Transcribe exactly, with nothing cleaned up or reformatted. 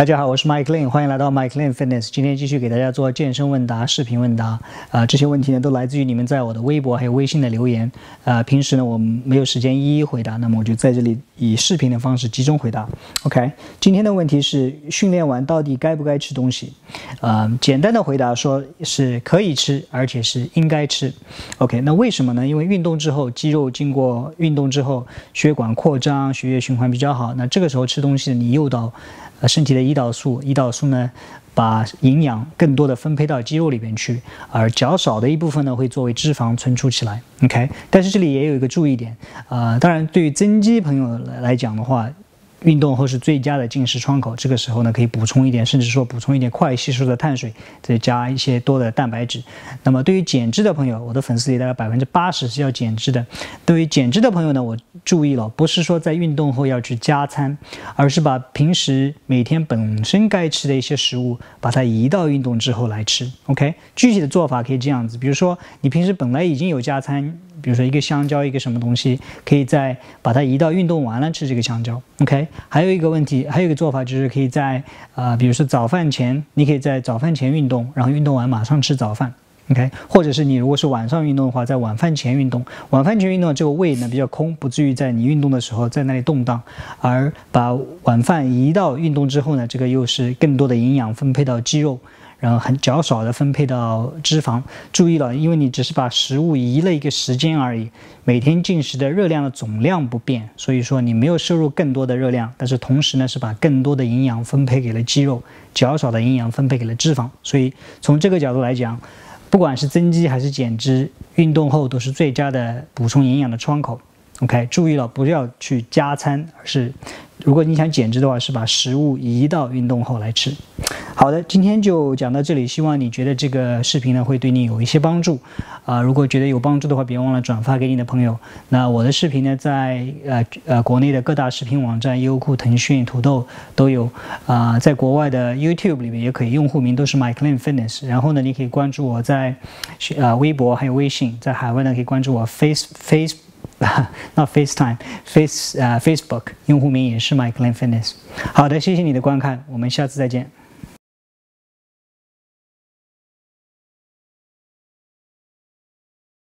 大家好，我是 Mike Lin， 欢迎来到 Mike Lin Fitness。今天继续给大家做健身问答、视频问答。啊、呃，这些问题呢都来自于你们在我的微博还有微信的留言。呃，平时呢我没有时间一一回答，那么我就在这里以视频的方式集中回答。OK， 今天的问题是训练完到底该不该吃东西？呃，简单的回答说是可以吃，而且是应该吃。OK， 那为什么呢？因为运动之后，肌肉经过运动之后，血管扩张，血液循环比较好。那这个时候吃东西，你诱导呃身体的胰岛素，胰岛素呢把营养更多的分配到肌肉里边去，而较少的一部分呢会作为脂肪存储起来。OK， 但是这里也有一个注意点，呃，当然对于增肌朋友来讲的话，运动后是最佳的进食窗口，这个时候呢可以补充一点，甚至说补充一点快吸收的碳水，再加一些多的蛋白质。那么对于减脂的朋友，我的粉丝里大概百分之八十是要减脂的。对于减脂的朋友呢，我注意了，不是说在运动后要去加餐，而是把平时每天本身该吃的一些食物，把它移到运动之后来吃。OK， 具体的做法可以这样子，比如说你平时本来已经有加餐，比如说一个香蕉，一个什么东西，可以再把它移到运动完了吃这个香蕉。OK， 还有一个问题，还有一个做法就是可以在呃，比如说早饭前，你可以在早饭前运动，然后运动完马上吃早饭。OK， 或者是你如果是晚上运动的话，在晚饭前运动。晚饭前运动这个胃呢比较空，不至于在你运动的时候在那里动荡，而把晚饭移到运动之后呢，这个又是更多的营养分配到肌肉。然后很较少的分配到脂肪。注意了，因为你只是把食物移了一个时间而已，每天进食的热量的总量不变，所以说你没有摄入更多的热量，但是同时呢是把更多的营养分配给了肌肉，较少的营养分配给了脂肪。所以从这个角度来讲，不管是增肌还是减脂，运动后都是最佳的补充营养的窗口。OK， 注意了，不要去加餐，而是如果你想减脂的话，是把食物移到运动后来吃。好的，今天就讲到这里，希望你觉得这个视频呢会对你有一些帮助啊、呃。如果觉得有帮助的话，别忘了转发给你的朋友。那我的视频呢，在呃呃国内的各大视频网站，优酷、腾讯、土豆都有啊、呃，在国外的 YouTube 里面也可以，用户名都是 Mike Lin Fitness。然后呢，你可以关注我在呃微博还有微信，在海外呢可以关注我 Face Face。那 FaceTime Face 呃 Facebook 用户名也是 Mike Lin Fitness。好的，谢谢你的观看，我们下次再见。